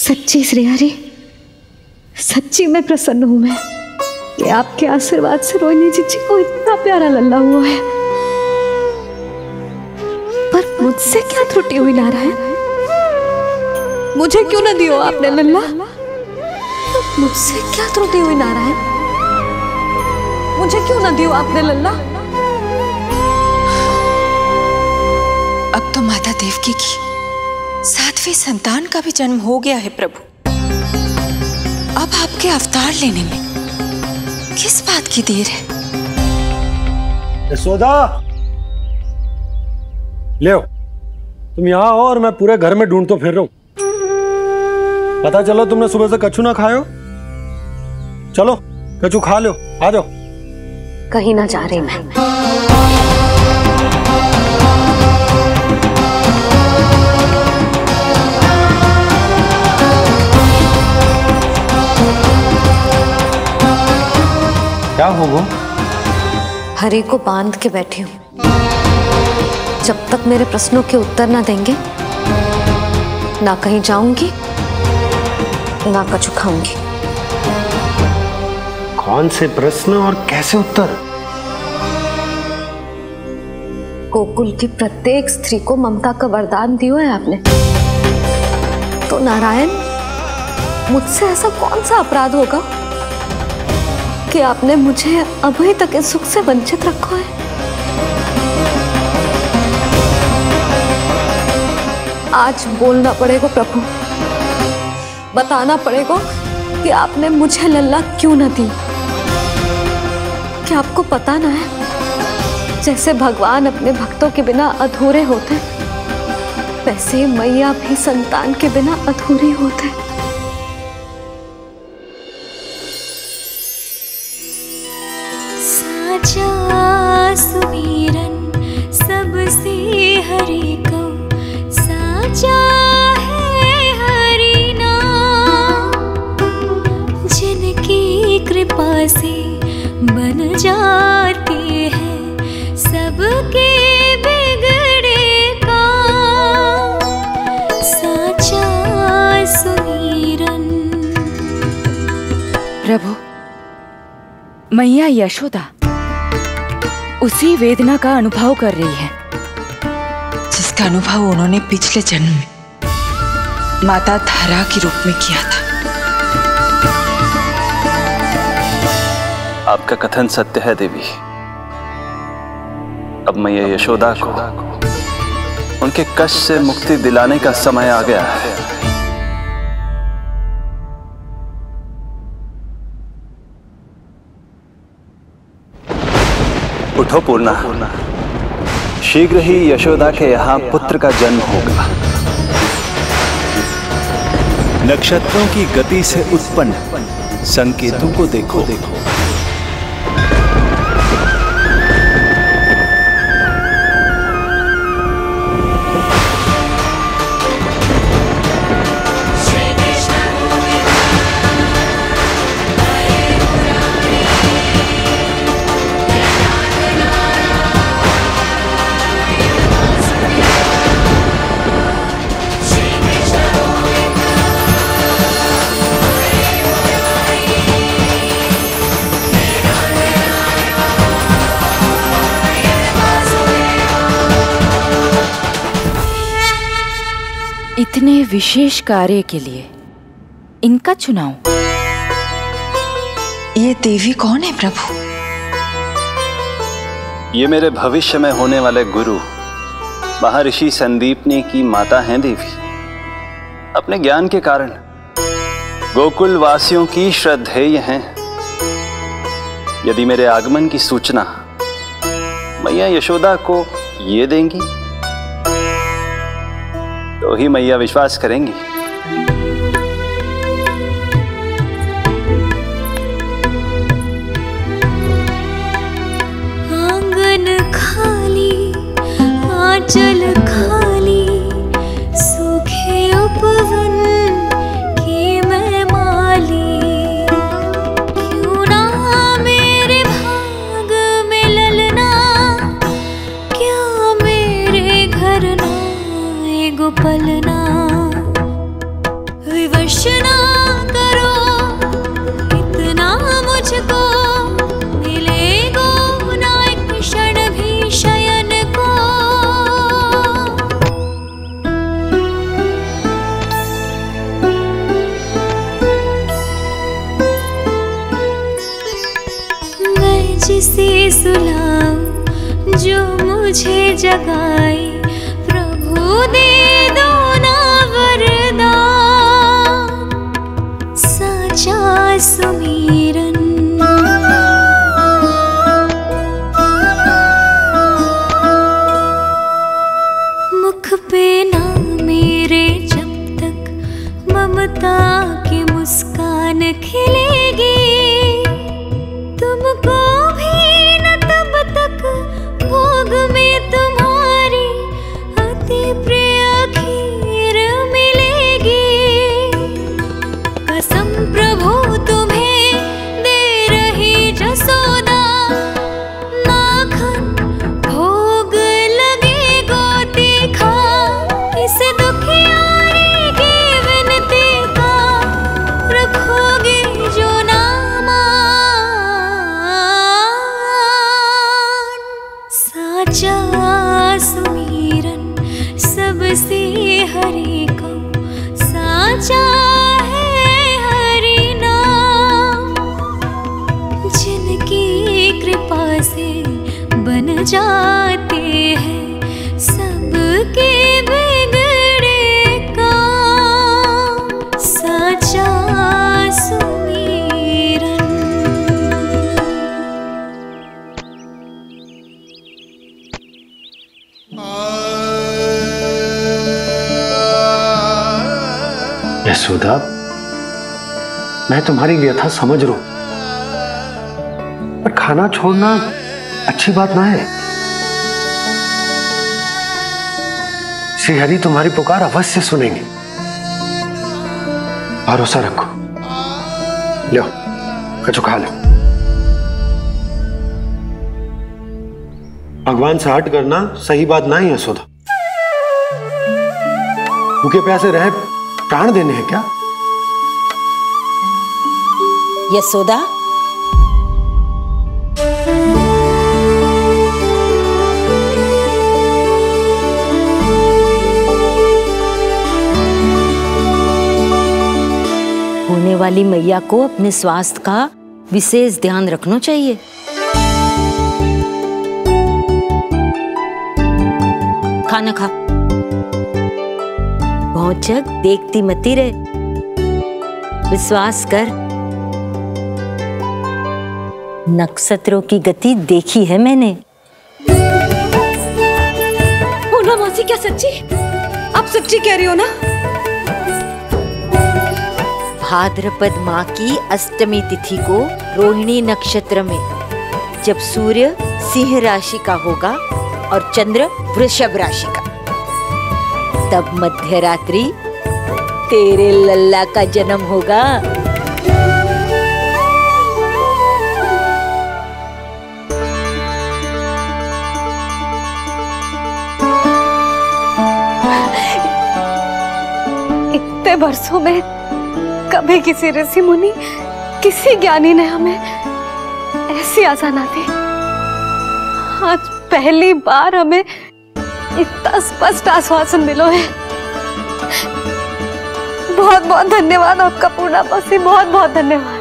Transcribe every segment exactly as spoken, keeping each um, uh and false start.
सच्ची श्रेयारी, सच्ची में प्रसन्न हूं मैं कि आपके आशीर्वाद से रोहिणी जीजी को इतना प्यारा लल्ला हुआ है। पर मुझसे क्या त्रुटि हुई नारायण? मुझे क्यों न दियो आपने लल्ला? मुझसे क्या त्रुटि हुई नारायण? मुझे क्यों न दियो आपने लल्ला? अब तो माता देवकी की सातवें संतान का भी जन्म हो गया है प्रभु। अब आपके अवतार लेने में किस बात की देर है? यशोदा, ले तुम यहाँ आओ और मैं पूरे घर में ढूंढतो फिर रहा हूं। पता चलो तुमने सुबह से कछु ना खाए हो। चलो कछु खा लो, आ जाओ। कहीं ना जा रही मैं। क्या हो वो? हरि को बांध के बैठी हूं। जब तक मेरे प्रश्नों के उत्तर ना देंगे, ना कहीं जाऊंगी, ना कछु खाऊंगी। कौन से प्रश्न और कैसे उत्तर? गोकुल की प्रत्येक स्त्री को ममता का वरदान दिया है आपने, तो नारायण मुझसे ऐसा कौन सा अपराध होगा कि आपने मुझे अभी तक इस सुख से वंचित रखा है? आज बोलना पड़ेगा प्रभु, बताना पड़ेगा कि आपने मुझे लल्ला क्यों न दी। क्या आपको पता ना है, जैसे भगवान अपने भक्तों के बिना अधूरे होते, वैसे मैया भी संतान के बिना अधूरी होते। साचा सुमीरन सबसे हरि को, साचा है हरि नाम, जिनकी कृपा से बन जाते हैं सबके बिगड़े काम। साचा सुमीरन। प्रभु, मैया यशोदा उसी वेदना का अनुभव कर रही है जिसका अनुभव उन्होंने पिछले जन्म में माता धारा के रूप में किया था। आपका कथन सत्य है देवी। अब मैया यशोदा को उनके कष्ट से मुक्ति दिलाने का समय आ गया है। उठो पूर्णा, शीघ्र ही यशोदा के यहाँ पुत्र का जन्म होगा। नक्षत्रों की गति से उत्पन्न संकेतों को देखो देखो इतने विशेष कार्य के लिए इनका चुनाव। ये देवी कौन है प्रभु? ये मेरे भविष्य में होने वाले गुरु महर्षि संदीपनी की माता हैं देवी। अपने ज्ञान के कारण गोकुल वासियों की श्रद्धेय हैं। यदि मेरे आगमन की सूचना मैया यशोदा को ये देंगी तो ही मैया विश्वास करेंगी। आंगन खाली, आंचल खाली, सूखे उपवन की मैं माली। क्यों ना मेरे भाग में ललना, क्या मेरे घर ना गोपलना। विवश कृष्णा करो, इतना मुझको मिलेगा ना एक क्षण भी शयन को। मैं जिसे सुलाऊं जो मुझे जगाए, प्रभु दे दो ना वरदान, साचा सुमीरन। मुख पे ना मेरे जब तक ममता की मुस्कान खिलेगी, तुमको भी न तब तक भोग में तुम्हारी अति प्रिय खीर मिलेगी। कसम प्रभु तुम्हें दे रही जसोदा, माखन भोग लगेगा तीखा, इस दुखियारी की विनती का रखोगे जो नामान। साचा सुमीरन सबसे हरि को, साचा है हरि नाम, जिनकी कृपा से बन जाते हैं सबके बिगड़े काम। साचा सुमीरन। यशोदा, मैं तुम्हारी व्यथा समझ रहा हूं, पर खाना छोड़ना अच्छी बात ना है। श्री हरि तुम्हारी पुकार अवश्य सुनेंगे, भरोसा रखो। लो, कछु खा लो। भगवान से हट करना सही बात ना है यशोदा। भूखे प्यासे रहे प्राण देने हैं क्या? यशोदा, होने वाली मैया को अपने स्वास्थ्य का विशेष ध्यान रखना चाहिए। खाना खा, भौचक देखती मती रहे, विश्वास कर। नक्षत्रों की गति देखी है मैंने। हो ना मौसी, क्या सच्ची? आप सच्ची कह रही हो ना? भाद्रपद माह की अष्टमी तिथि को रोहिणी नक्षत्र में, जब सूर्य सिंह राशि का होगा और चंद्र वृषभ राशि का, तब मध्य रात्रि तेरे लल्ला का जन्म होगा। इतने वर्षों में कभी किसी ऋषि मुनि, किसी ज्ञानी ने हमें ऐसी आशा ना दी। आज पहली बार हमें इतना स्पष्ट आश्वासन मिलो है। बहुत बहुत धन्यवाद आपका पूर्णा मौसी, बहुत बहुत धन्यवाद।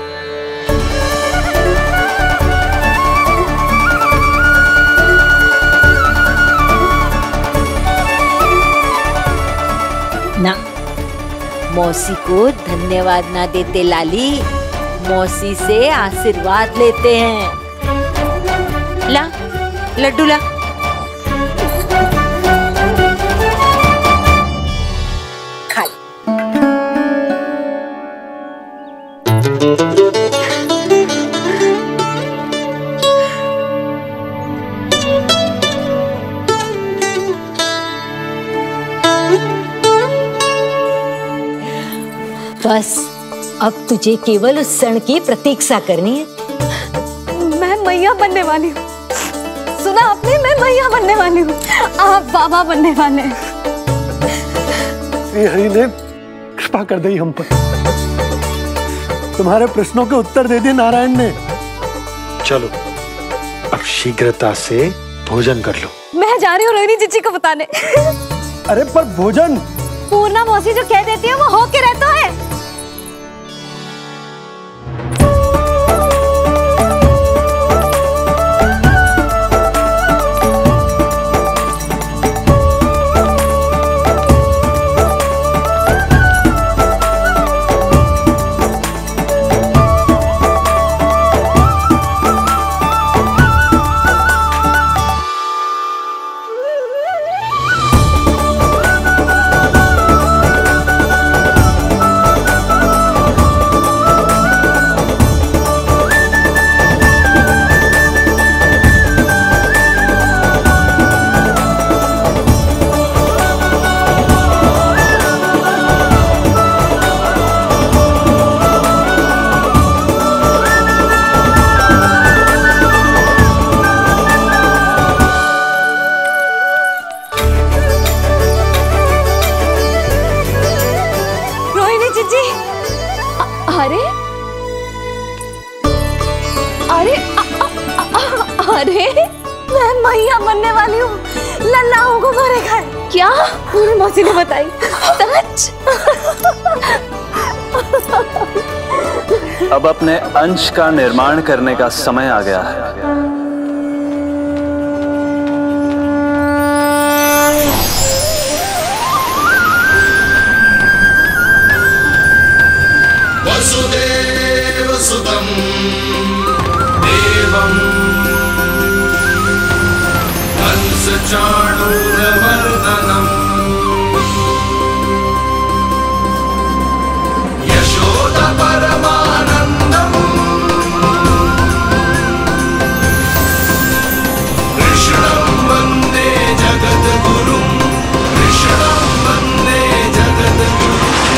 ना, मौसी को धन्यवाद ना देते लाली, मौसी से आशीर्वाद लेते हैं। ला लड्डू ला। खा ले। बस अब तुझे केवल उस क्षण की प्रतीक्षा करनी है। मैं मैया बनने वाली हूँ। सुना आपने, मैं मैया बनने वाली हूँ। आप बाबा बनने वाले हैं। हरि ने कृपा कर दी हम पर। तुम्हारे प्रश्नों के उत्तर दे दिए नारायण ने। चलो अब शीघ्रता से भोजन कर लो। मैं जा रही हूँ रोहिणी जीजी को बताने। अरे पर भोजन पूर्णा मौसी जो कह देती है वो होके रहता है। अरे मैं मैया बनने वाली हूँ, लल्लाओं को मारेगा। क्या? पूरी मौसी ने बताई। सच? अब अपने अंश का निर्माण करने का समय आ गया है। वसुदेव सुतं देवं कंसचाणूरमर्दनम् यशोदा परमानन्दम् कृष्णं वन्दे जगद्गुरुं कृष्णं वन्दे जगद्गुरुं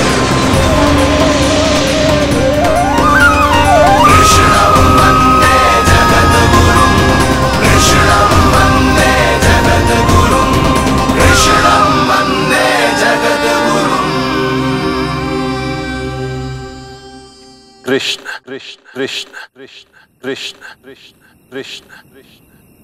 कृष्णं वन्दे जगद्गुरुं कृष्णं वन्दे जगद्गुरुं कृष्णं वन्दे जगद्गुरुं कृष्ण कृष्ण कृष्ण कृष्ण कृष्ण कृष्ण कृष्ण कृष्ण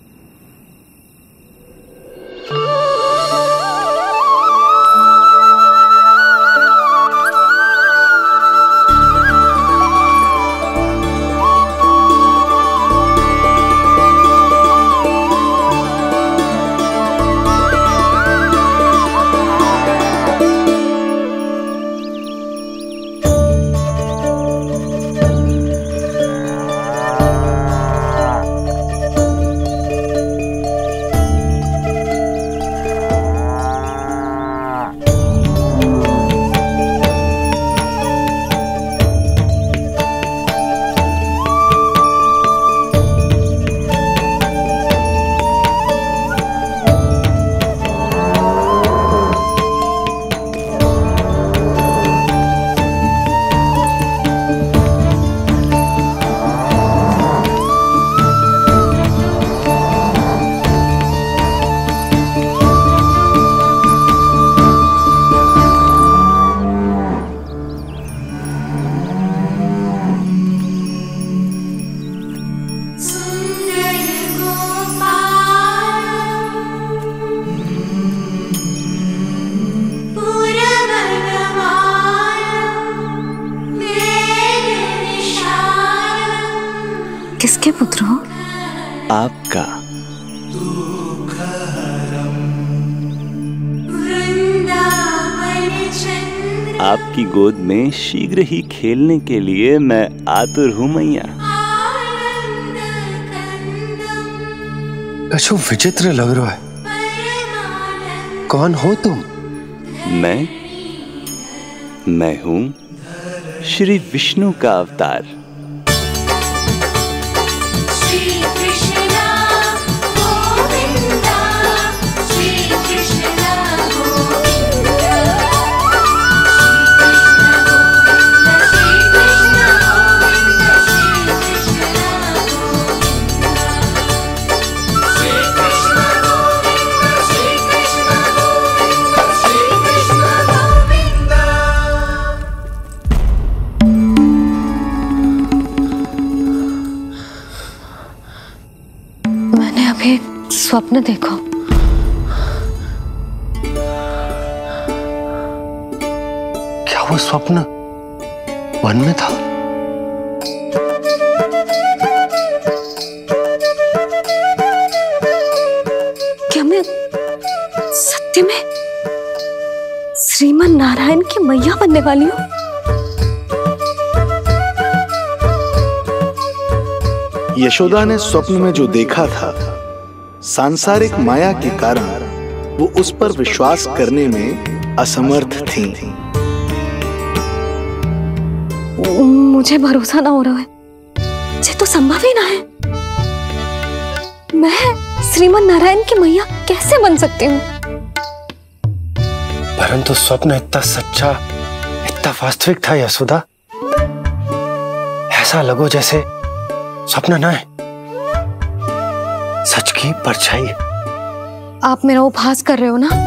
किसके पुत्र हो? आपका। आपकी गोद में शीघ्र ही खेलने के लिए मैं आतुर हूँ मैया। यशो विचित्र लग रहा है। कौन हो तुम? मैं मैं हूँ श्री विष्णु का अवतार। स्वप्न देखो। क्या वो स्वप्न वन में था? क्या मैं सत्य में श्रीमन नारायण की मैया बनने वाली हूँ? यशोदा ने स्वप्न में जो देखा था, सांसारिक माया के कारण वो उस पर विश्वास करने में असमर्थ थी। मुझे भरोसा ना हो रहा है, ये तो संभव ही ना है। मैं श्रीमन नारायण की मैया कैसे बन सकती हूँ? परंतु स्वप्न इतना सच्चा, इतना वास्तविक था यशोदा, ऐसा लगो जैसे स्वप्न ना है, सच की परछाई है। आप मेरा उपहास कर रहे हो ना?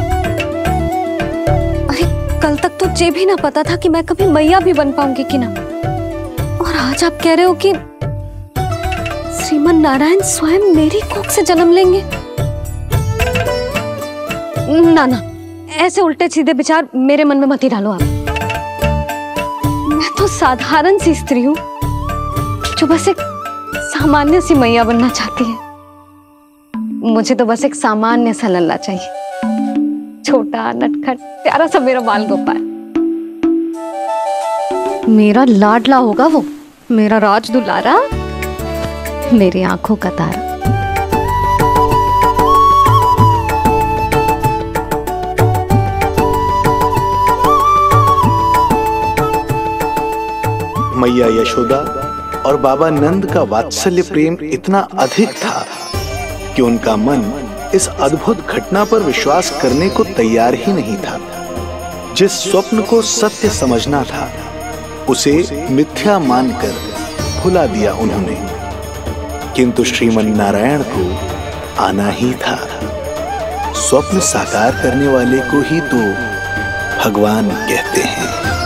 अरे कल तक तो ये भी ना पता था कि मैं कभी मैया भी बन पाऊंगी कि ना, और आज आप कह रहे हो कि श्रीमन नारायण स्वयं मेरी कोख से जन्म लेंगे। ना ना, ऐसे उल्टे सीधे विचार मेरे मन में मत ही डालो आप। मैं तो साधारण सी स्त्री हूँ जो बस एक सामान्य सी मैया बनना चाहती है। मुझे तो बस एक सामान्य सा लल्ला चाहिए, छोटा नटखट प्यारा सा मेरा बाल गोपाल। मेरा लाडला होगा वो, मेरा राज दुलारा, मेरी आंखों का तारा। मैया यशोदा और बाबा नंद का वात्सल्य प्रेम इतना अधिक था कि उनका मन इस अद्भुत घटना पर विश्वास करने को तैयार ही नहीं था। जिस स्वप्न को सत्य समझना था उसे मिथ्या मानकर भुला दिया उन्होंने, किंतु श्रीमन नारायण को आना ही था। स्वप्न साकार करने वाले को ही तो भगवान कहते हैं।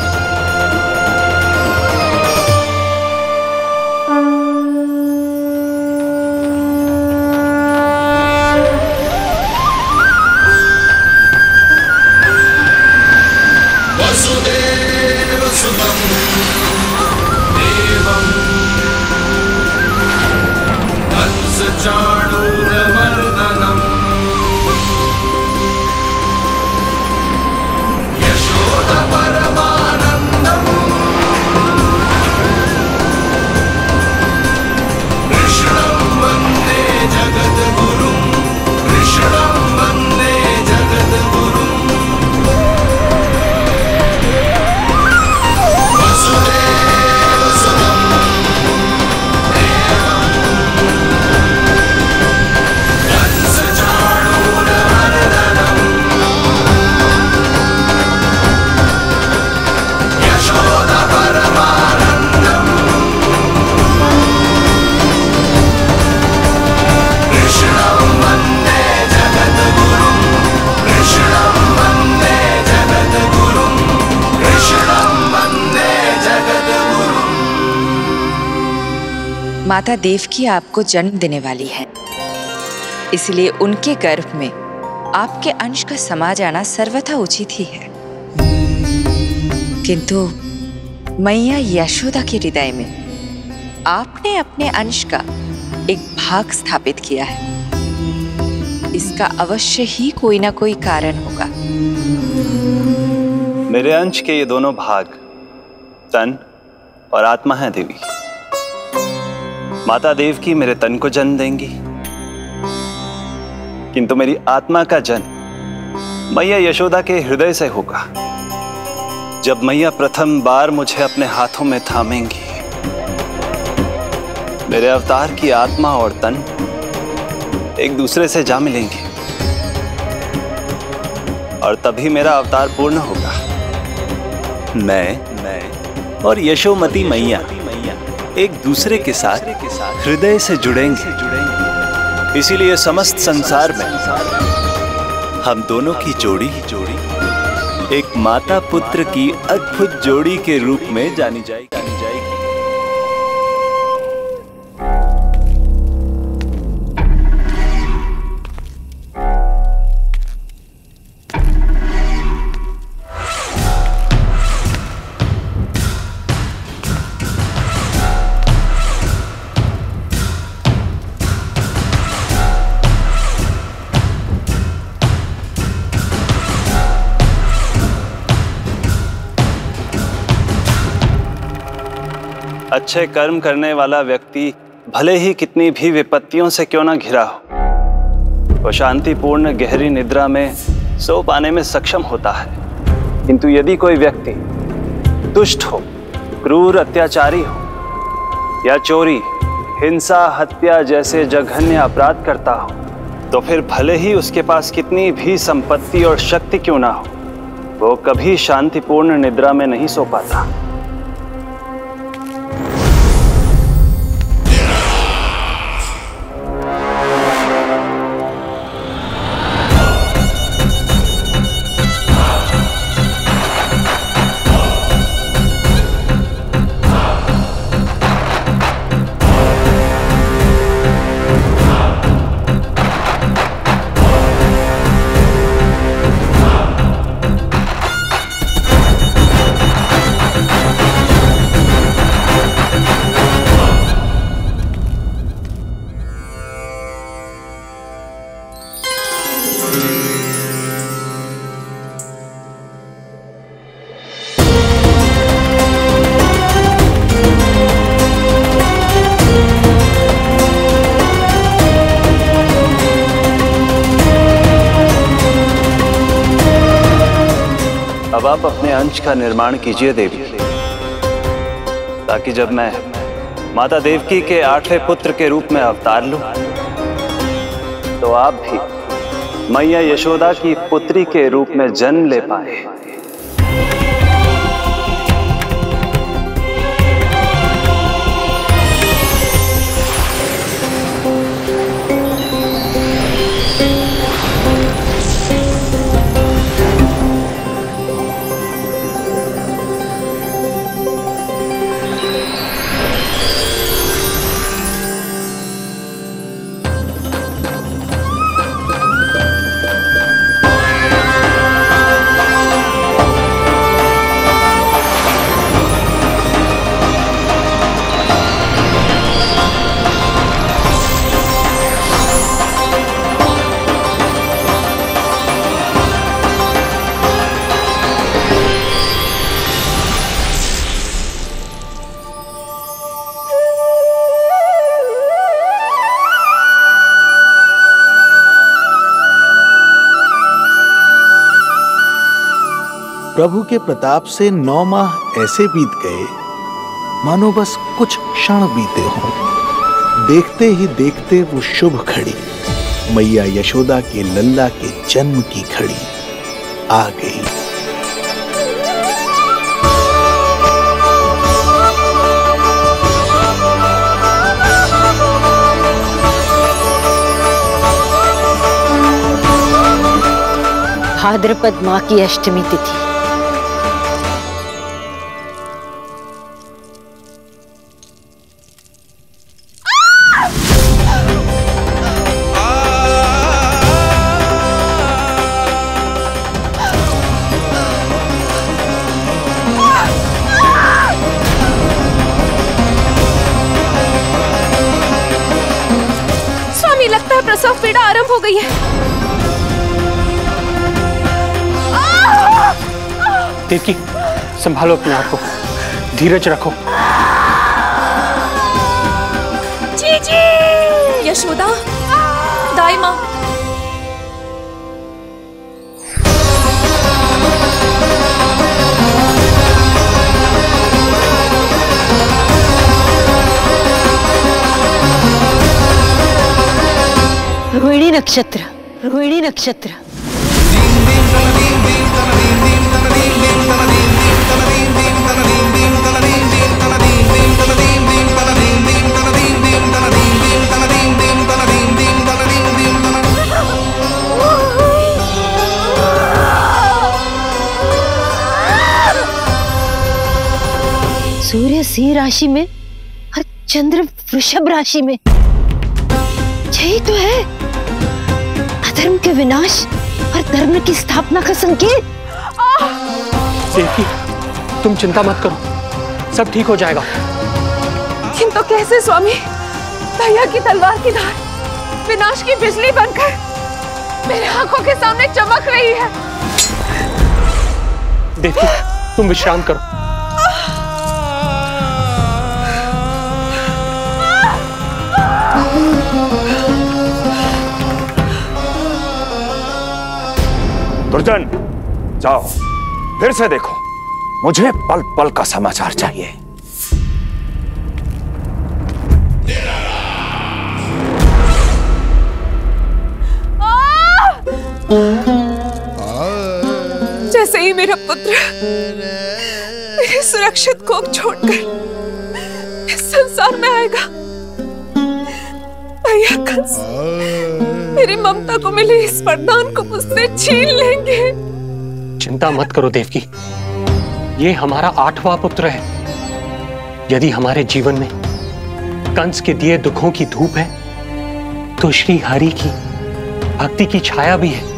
माता देवकी आपको जन्म देने वाली है, इसलिए उनके गर्भ में आपके अंश का समा जाना सर्वथा उचित ही है। किंतु मैया यशोदा के हृदय में आपने अपने अंश का एक भाग स्थापित किया है। इसका अवश्य ही कोई ना कोई कारण होगा। मेरे अंश के ये दोनों भाग तन और आत्मा हैं देवी। माता देवकी मेरे तन को जन्म देंगी, किंतु मेरी आत्मा का जन्म मैया यशोदा के हृदय से होगा। जब मैया प्रथम बार मुझे अपने हाथों में थामेंगी, मेरे अवतार की आत्मा और तन एक दूसरे से जा मिलेंगे और तभी मेरा अवतार पूर्ण होगा। मैं मैं और यशोमती मैया एक दूसरे के साथ हृदय से जुड़ेंगे। इसीलिए समस्त संसार में हम दोनों की जोड़ी जोड़ी एक माता पुत्र की अद्भुत जोड़ी के रूप में जानी जाएगी। अच्छे कर्म करने वाला व्यक्ति भले ही कितनी भी विपत्तियों से क्यों ना घिरा हो, वो शांतिपूर्ण गहरी निद्रा में सो पाने में सक्षम होता है। किंतु यदि कोई व्यक्ति दुष्ट हो, क्रूर अत्याचारी हो या चोरी, हिंसा, हत्या जैसे जघन्य अपराध करता हो, तो फिर भले ही उसके पास कितनी भी संपत्ति और शक्ति क्यों ना हो, वो कभी शांतिपूर्ण निद्रा में नहीं सो पाता। अब आप अपने अंश का निर्माण कीजिए देवी, ताकि जब मैं माता देवकी के आठवें पुत्र के रूप में अवतार लूं, तो आप भी मैया यशोदा की पुत्री के रूप में जन्म ले पाए। प्रभु के प्रताप से नौ माह ऐसे बीत गए मानो बस कुछ क्षण बीते हों। देखते ही देखते वो शुभ घड़ी, मैया यशोदा के लल्ला के जन्म की घड़ी आ गई। भाद्रपद माह की अष्टमी तिथि। स्वामी, लगता है प्रसव पीड़ा आरंभ हो गई है। देवकी, संभालो अपने आप को, धीरज रखो। जी जी, यशोदा, दाई माँ। रोहिणी नक्षत्र, रोहिणी नक्षत्र। सूर्य सिंह राशि में और चंद्र वृषभ राशि में। यही तो है अधर्म के विनाश और धर्म की स्थापना का संकेत। देवकी, तुम चिंता मत करो, सब ठीक हो जाएगा। किंतु कैसे स्वामी? दया की तलवार की धार विनाश की बिजली बनकर मेरे आंखों के सामने चमक रही है। देवकी, तुम विश्राम करो। दुर्जन, जाओ फिर से देखो, मुझे पल पल का समाचार चाहिए। जैसे ही मेरा पुत्र मेरे सुरक्षित कोख छोड़कर इस संसार में आएगा, भैया कंस मेरी ममता को मिले इस वरदान को मुझसे छीन लेंगे। चिंता मत करो देवकी, ये हमारा आठवां पुत्र है। यदि हमारे जीवन में कंस के दिए दुखों की धूप है, तो श्री हरि की भक्ति की छाया भी है।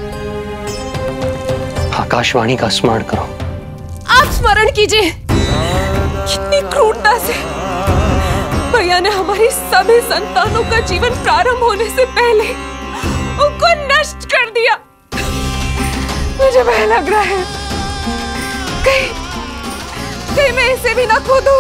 आकाशवाणी का स्मरण करो। आप स्मरण कीजिए। कितनी क्रूरता से भैया ने हमारी सभी संतानों का जीवन प्रारंभ होने से पहले उनको नष्ट कर दिया। मुझे भय लग रहा है, कहीं कहीं मैं इसे भी ना खो दूं।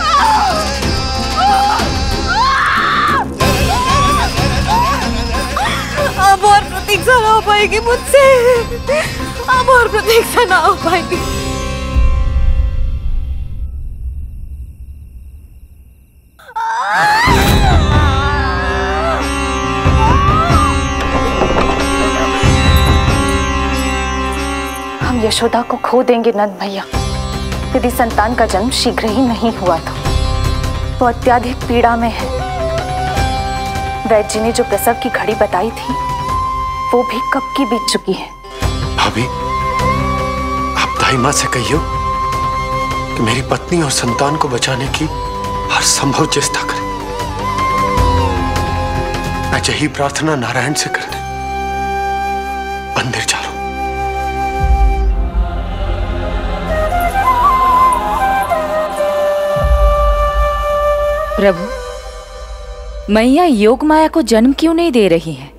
अब और प्रतीक्षा ना हो पाएगी मुझसे, अब और प्रतीक्षा ना हो पाएगी। हम यशोदा को खो देंगे नंद भैया, यदि संतान का जन्म शीघ्र ही नहीं हुआ तो। वो अत्यधिक पीड़ा में है। वैद्य जी ने जो प्रसव की घड़ी बताई थी, वो भी कब की बीत चुकी है। भाभी, आप दाई माँ से कहियो कि मेरी पत्नी और संतान को बचाने की हर संभव चेष्टा करें। मैं यही प्रार्थना नारायण से करने मंदिर जा रहा हूं। प्रभु, मैया योगमाया को जन्म क्यों नहीं दे रही है?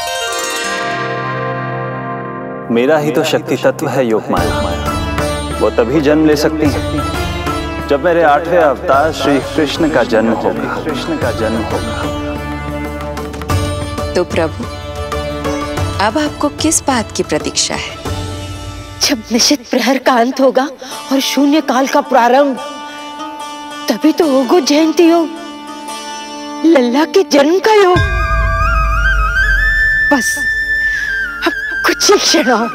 मेरा ही तो शक्ति तत्व है योगमाया। वो तभी जन्म ले सकती है जब मेरे आठवें अवतार श्री कृष्ण का जन्म होगा। कृष्ण का जन्म होगा। तो प्रभु, अब आपको किस बात की प्रतीक्षा है? जब निश्चित प्रहर का अंत होगा और शून्य काल का प्रारंभ, तभी तो होगा जयंती योग, लल्ला के जन्म का योग। बस अब कुछ ही क्षण और।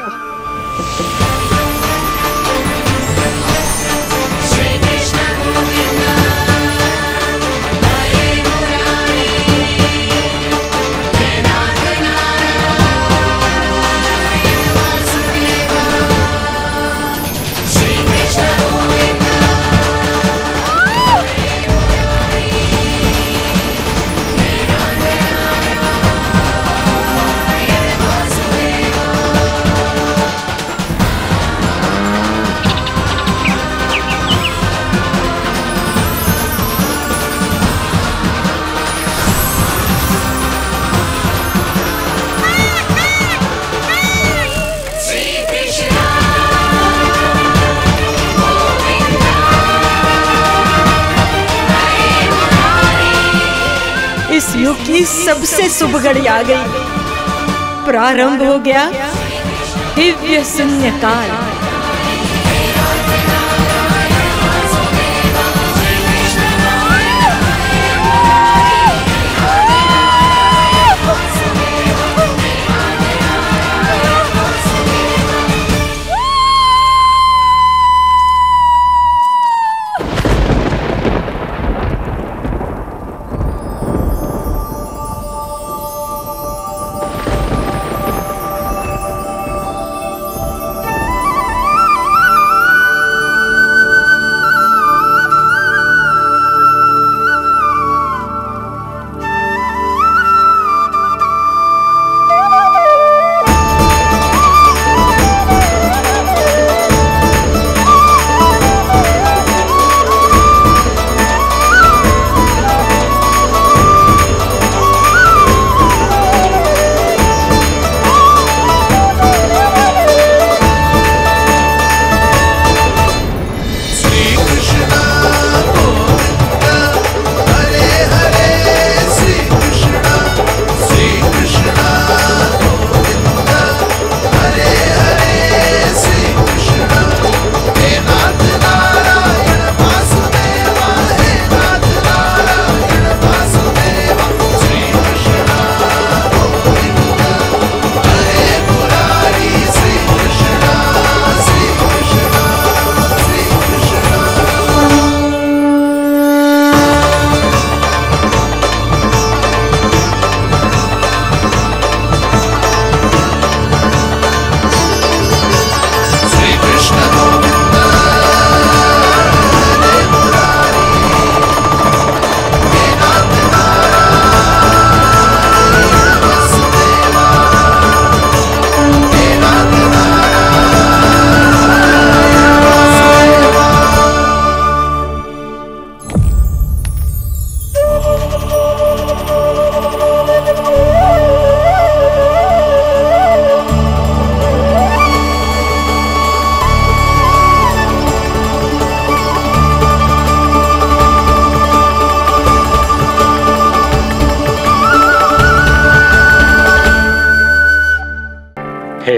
इस युग की सबसे शुभ घड़ी आ गई। प्रारंभ हो गया दिव्य शून्य काल।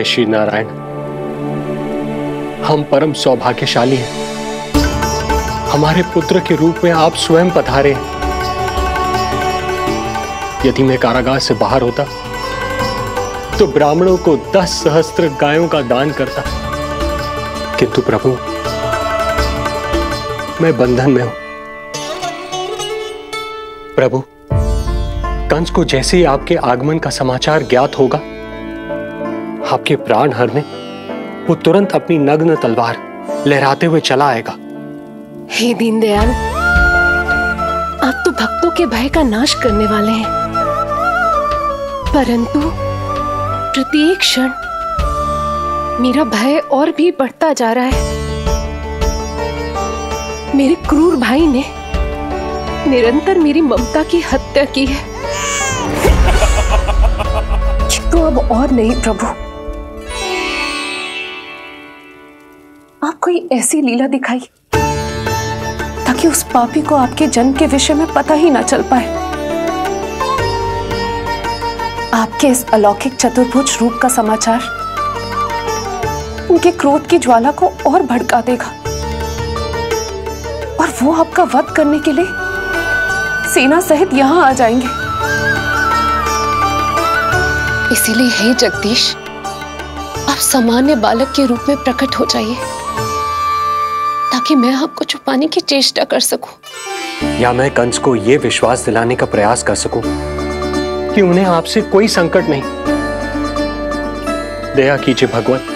श्री नारायण, हम परम सौभाग्यशाली हैं। हमारे पुत्र के रूप में आप स्वयं पधारे हैं। यदि मैं कारागार से बाहर होता तो ब्राह्मणों को दस सहस्त्र गायों का दान करता, किंतु प्रभु मैं बंधन में हूं। प्रभु, कंस को जैसे ही आपके आगमन का समाचार ज्ञात होगा, आपके प्राण हरने वो तुरंत अपनी नग्न तलवार लहराते हुए चला आएगा। हे दीनदयाल, आप तो भक्तों के भय का नाश करने वाले हैं, परंतु प्रत्येक क्षण मेरा भय और भी बढ़ता जा रहा है। मेरे क्रूर भाई ने निरंतर मेरी ममता की हत्या की है। तो अब और नहीं प्रभु, आप कोई ऐसी लीला दिखाई ताकि उस पापी को आपके जन्म के विषय में पता ही ना चल पाए। आपके इस अलौकिक चतुर्भुज रूप का समाचार उनके क्रोध की ज्वाला को और भड़का देगा और वो आपका वध करने के लिए सेना सहित यहां आ जाएंगे। इसीलिए हे जगदीश, आप सामान्य बालक के रूप में प्रकट हो जाइए ताकि मैं आपको छुपाने की चेष्टा कर सकूं। या मैं कंस को यह विश्वास दिलाने का प्रयास कर सकूं कि उन्हें आपसे कोई संकट नहीं। दया कीजिए भगवन।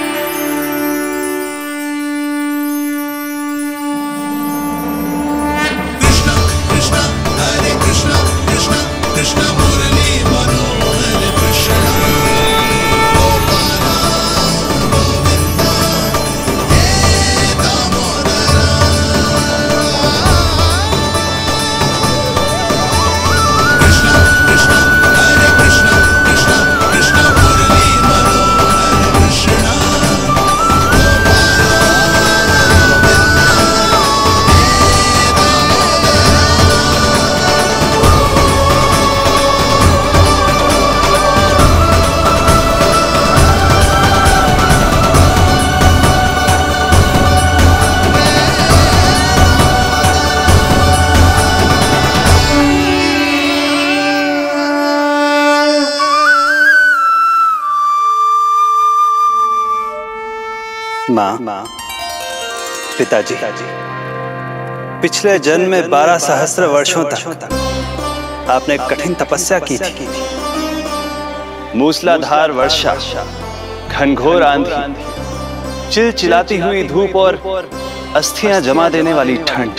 माँ, पिताजी, पिछले जन्म में बारह सहस्त्र वर्षों तक आपने कठिन तपस्या की थी। मूसलाधार वर्षा, घनघोर आंधी, चिलचिलाती हुई धूप और अस्थियां जमा देने वाली ठंड,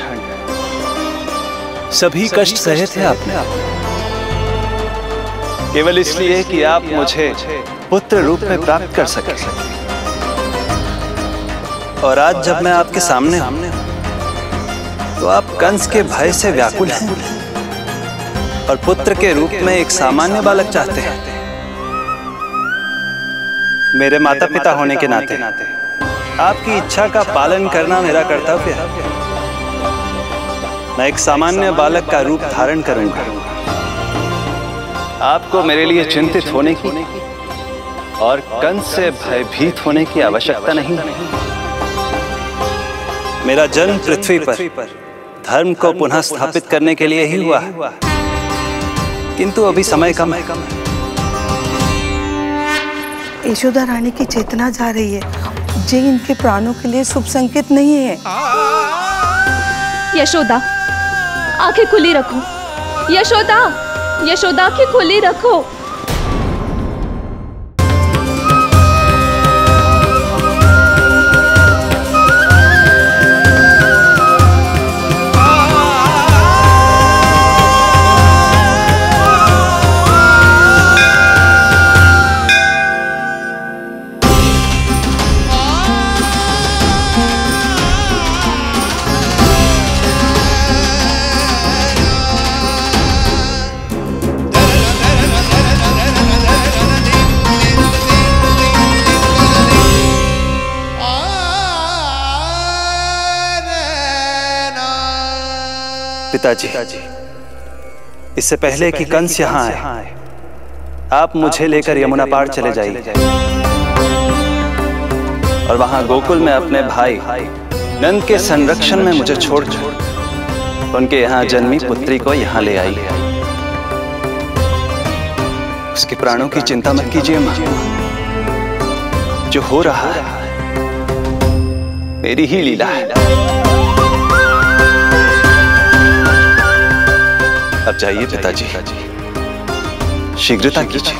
सभी कष्ट सहे थे आपने, केवल इसलिए कि आप मुझे पुत्र रूप में प्राप्त कर सके। और आज जब मैं आपके सामने हूं तो आप कंस के भय से व्याकुल हैं और पुत्र के रूप में एक सामान्य बालक चाहते हैं। मेरे माता पिता होने के नाते आपकी इच्छा का पालन करना मेरा कर्तव्य है। मैं एक सामान्य बालक का रूप धारण करूंगा। आपको मेरे लिए चिंतित होने की और कंस से भयभीत होने की आवश्यकता नहीं। मेरा जन्म पृथ्वी पर धर्म को पुनः स्थापित करने के लिए ही हुआ है, किंतु अभी समय कम है। यशोदा रानी की चेतना जा रही है, ये इनके प्राणों के लिए शुभ संकेत नहीं है। यशोदा, आंखें खुली रखो। यशोदा, यशोदा आंखें खुली रखो। पिताजी, इससे पहले कि कंस यहाँ आए, आप मुझे लेकर यमुना पार चले जाइए। और वहां गोकुल में अपने भाई नंद के संरक्षण में मुझे छोड़कर उनके यहाँ जन्मी पुत्री को यहाँ ले आई। उसके प्राणों की चिंता मत कीजिए मां, जो हो रहा है मेरी ही लीला है। अब जाइए पिताजी, शीघ्रता कीजिए।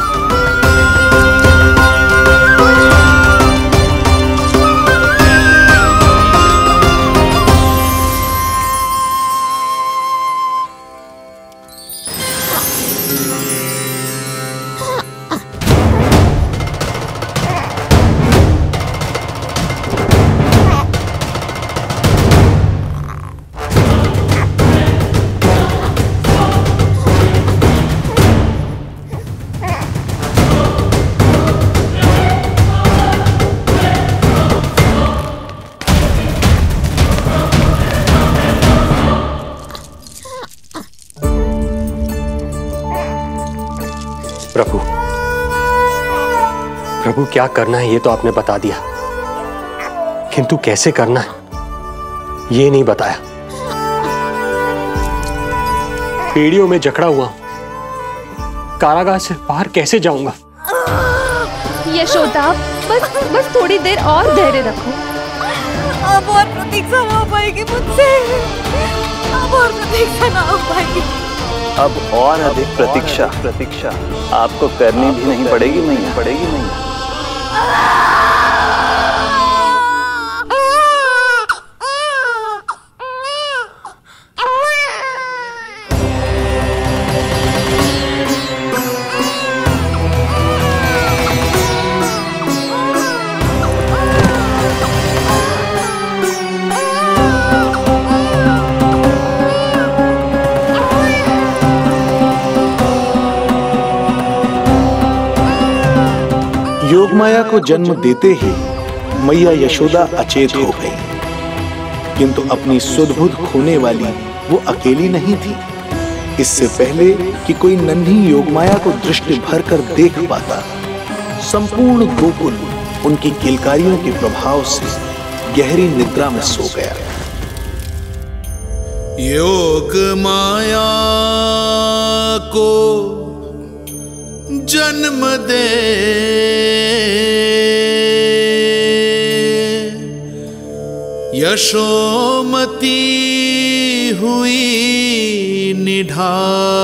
प्रभु, प्रभु क्या करना है ये तो आपने बता दिया, किंतु कैसे करना है ये नहीं बताया। पीढ़ियों में जकड़ा हुआ हूं, कारागार से बाहर कैसे जाऊंगा? यशोदा, बस बस थोड़ी देर और धैर्य रखो। अब और प्रतीक्षा ना हो पाएगी मुझसे, अब और प्रतीक्षा ना हो पाएगी। अब और अधिक प्रतीक्षा प्रतीक्षा आपको करनी भी नहीं पड़ेगी मैया, पड़ेगी मैया। योगमाया को जन्म देते ही मैया यशोदा अचेत हो गई, किंतु अपनी सुध-बुध खोने वाली वो अकेली नहीं थी। इससे पहले कि कोई नन्ही योगमाया को दृष्टि भर कर देख पाता, संपूर्ण गोकुल उनकी किलकारियों के प्रभाव से गहरी निद्रा में सो गया। योगमाया को जन्म दे यशोमती हुई निढाल,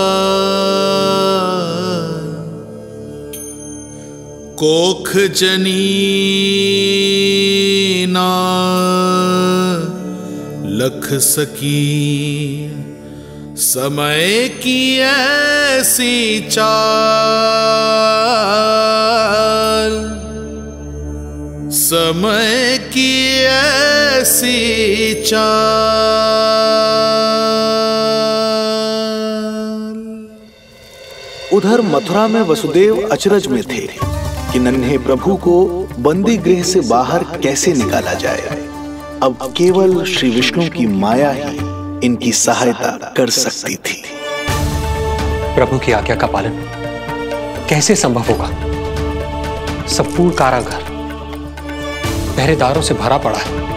कोख जनी ना लख सकी, समय की ऐसी चाल, समय की ऐसी चाल। उधर मथुरा में वसुदेव अचरज में थे कि नन्हे प्रभु को बंदी गृह से बाहर कैसे निकाला जाए। अब केवल श्री विष्णु की माया ही इनकी सहायता कर सकती थी। प्रभु की आज्ञा का पालन कैसे संभव होगा? संपूर्ण कारागार पहरेदारों से भरा पड़ा है।